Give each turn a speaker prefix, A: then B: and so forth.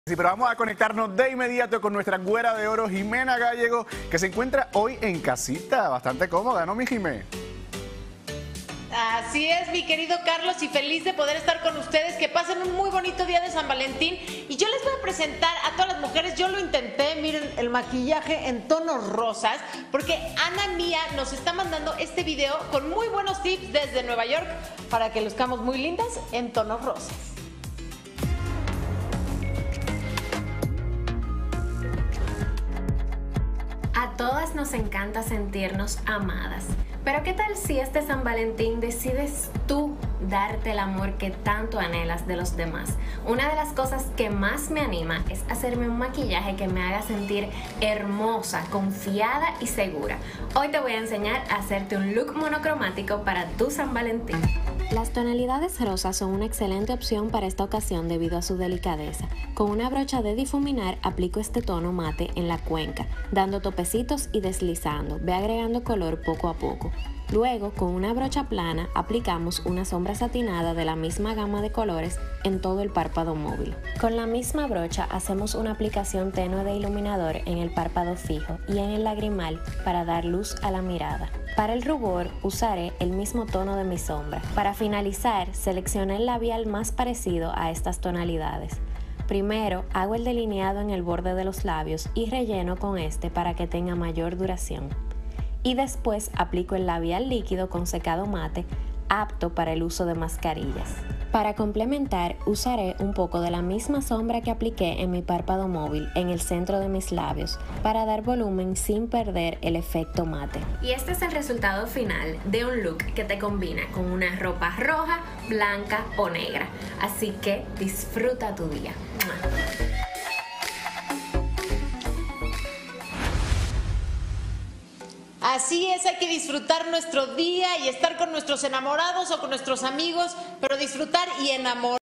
A: Sí, pero vamos a conectarnos de inmediato con nuestra güera de oro, Jimena Gallego, que se encuentra hoy en casita, bastante cómoda, ¿no, mi Jimé?
B: Así es, mi querido Carlos, y feliz de poder estar con ustedes, que pasen un muy bonito día de San Valentín. Y yo les voy a presentar a todas las mujeres, yo lo intenté, miren, el maquillaje en tonos rosas, porque Ana Mía nos está mandando este video con muy buenos tips desde Nueva York, para que luzcamos muy lindas en tonos rosas.
C: A todas nos encanta sentirnos amadas, pero ¿qué tal si este San Valentín decides tú darte el amor que tanto anhelas de los demás? Una de las cosas que más me anima es hacerme un maquillaje que me haga sentir hermosa, confiada y segura. Hoy te voy a enseñar a hacerte un look monocromático para tu San Valentín. Las tonalidades rosas son una excelente opción para esta ocasión debido a su delicadeza. Con una brocha de difuminar aplico este tono mate en la cuenca, dando topecitos y deslizando. Ve agregando color poco a poco. Luego, con una brocha plana, aplicamos una sombra satinada de la misma gama de colores en todo el párpado móvil. Con la misma brocha hacemos una aplicación tenue de iluminador en el párpado fijo y en el lagrimal para dar luz a la mirada. Para el rubor usaré el mismo tono de mi sombra. Para finalizar, seleccioné el labial más parecido a estas tonalidades. Primero hago el delineado en el borde de los labios y relleno con este para que tenga mayor duración. Y después aplico el labial líquido con secado mate, apto para el uso de mascarillas. Para complementar, usaré un poco de la misma sombra que apliqué en mi párpado móvil en el centro de mis labios para dar volumen sin perder el efecto mate. Y este es el resultado final de un look que te combina con una ropa roja, blanca o negra. Así que disfruta tu día.
B: Así es, hay que disfrutar nuestro día y estar con nuestros enamorados o con nuestros amigos, pero disfrutar y enamorar.